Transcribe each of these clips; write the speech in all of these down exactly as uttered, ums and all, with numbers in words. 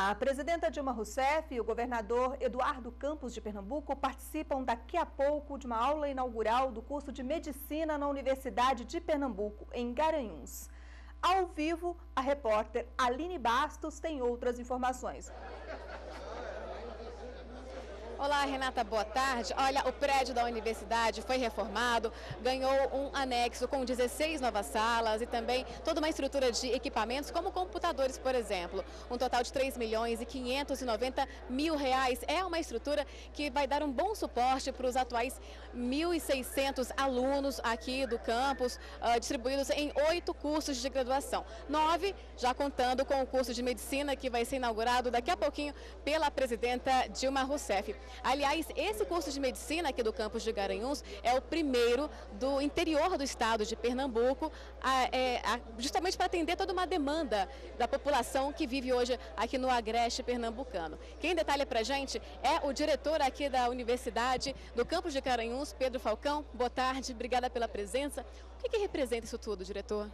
A presidenta Dilma Rousseff e o governador Eduardo Campos de Pernambuco participam daqui a pouco de uma aula inaugural do curso de Medicina na Universidade de Pernambuco, em Garanhuns. Ao vivo, a repórter Aline Bastos tem outras informações. Olá, Renata, boa tarde. Olha, o prédio da universidade foi reformado, ganhou um anexo com dezesseis novas salas e também toda uma estrutura de equipamentos, como computadores, por exemplo. Um total de três milhões e quinhentos e noventa mil reais. É uma estrutura que vai dar um bom suporte para os atuais mil e seiscentos alunos aqui do campus, uh, distribuídos em oito cursos de graduação. Nove, já contando com o curso de medicina, que vai ser inaugurado daqui a pouquinho pela presidenta Dilma Rousseff. Aliás, esse curso de medicina aqui do campus de Garanhuns é o primeiro do interior do estado de Pernambuco, a, é, a, justamente para atender toda uma demanda da população que vive hoje aqui no Agreste pernambucano. Quem detalha para a gente é o diretor aqui da universidade do campus de Garanhuns, Pedro Falcão. Boa tarde, obrigada pela presença. O que, que representa isso tudo, diretor?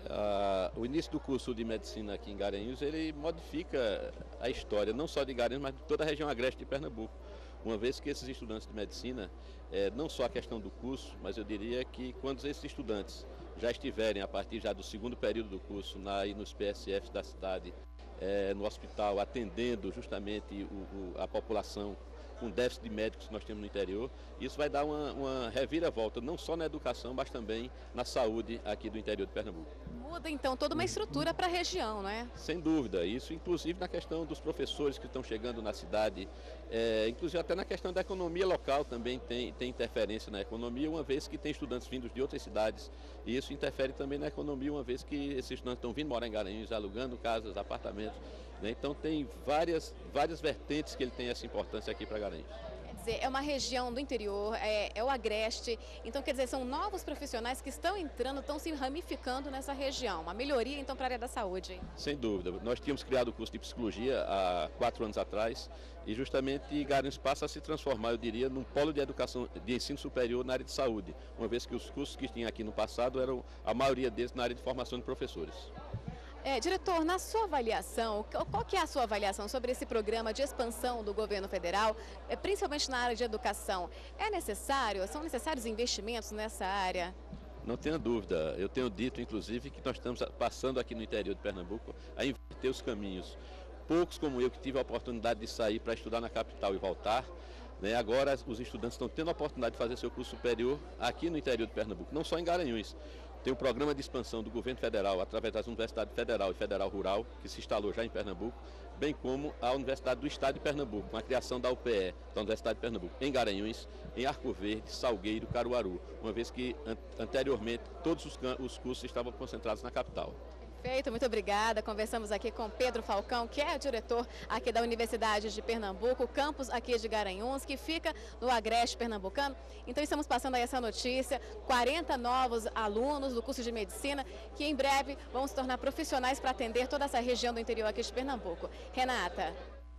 Uh, o início do curso de medicina aqui em Garanhuns, ele modifica a história, não só de Garanhuns, mas de toda a região agreste de Pernambuco. Uma vez que esses estudantes de medicina, é, não só a questão do curso, mas eu diria que quando esses estudantes já estiverem, a partir já do segundo período do curso, na, nos P S Fs da cidade, é, no hospital, atendendo justamente o, o, a população com déficit de médicos que nós temos no interior, isso vai dar uma, uma reviravolta, não só na educação, mas também na saúde aqui do interior de Pernambuco. Muda então toda uma estrutura para a região, não é? Sem dúvida, isso inclusive na questão dos professores que estão chegando na cidade, é, inclusive até na questão da economia local também tem, tem interferência na economia, uma vez que tem estudantes vindos de outras cidades, e isso interfere também na economia, uma vez que esses estudantes estão vindo morar em Garanhuns, alugando casas, apartamentos, né? Então tem várias, várias vertentes que ele tem essa importância aqui para Garanhuns. Quer dizer, é uma região do interior, é, é o Agreste, então quer dizer, são novos profissionais que estão entrando, estão se ramificando nessa região, uma melhoria então para a área da saúde. Sem dúvida, nós tínhamos criado o curso de psicologia há quatro anos atrás e justamente Garanhuns passa a se transformar, eu diria, num polo de educação, de ensino superior na área de saúde, uma vez que os cursos que tinha aqui no passado eram, a maioria deles na área de formação de professores. É, diretor, na sua avaliação, qual que é a sua avaliação sobre esse programa de expansão do governo federal, principalmente na área de educação? É necessário, são necessários investimentos nessa área? Não tenha dúvida, eu tenho dito inclusive que nós estamos passando aqui no interior de Pernambuco a inverter os caminhos. Poucos como eu que tive a oportunidade de sair para estudar na capital e voltar, né, agora os estudantes estão tendo a oportunidade de fazer seu curso superior aqui no interior de Pernambuco, não só em Garanhuns. Tem um programa de expansão do governo federal, através das universidades federal e federal rural, que se instalou já em Pernambuco, bem como a Universidade do Estado de Pernambuco, com a criação da U P E, da Universidade de Pernambuco, em Garanhuns, em Arco Verde, Salgueiro, Caruaru, uma vez que anteriormente todos os, os cursos estavam concentrados na capital. Perfeito, muito obrigada. Conversamos aqui com Pedro Falcão, que é o diretor aqui da Universidade de Pernambuco, campus aqui de Garanhuns, que fica no Agreste pernambucano. Então estamos passando aí essa notícia, quarenta novos alunos do curso de medicina, que em breve vão se tornar profissionais para atender toda essa região do interior aqui de Pernambuco. Renata.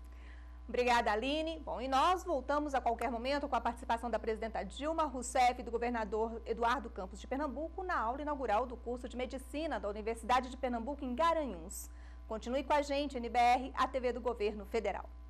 Obrigada, Aline. Bom, e nós voltamos a qualquer momento com a participação da presidenta Dilma Rousseff e do governador Eduardo Campos de Pernambuco na aula inaugural do curso de Medicina da Universidade de Pernambuco em Garanhuns. Continue com a gente, N B R, a T V do Governo Federal.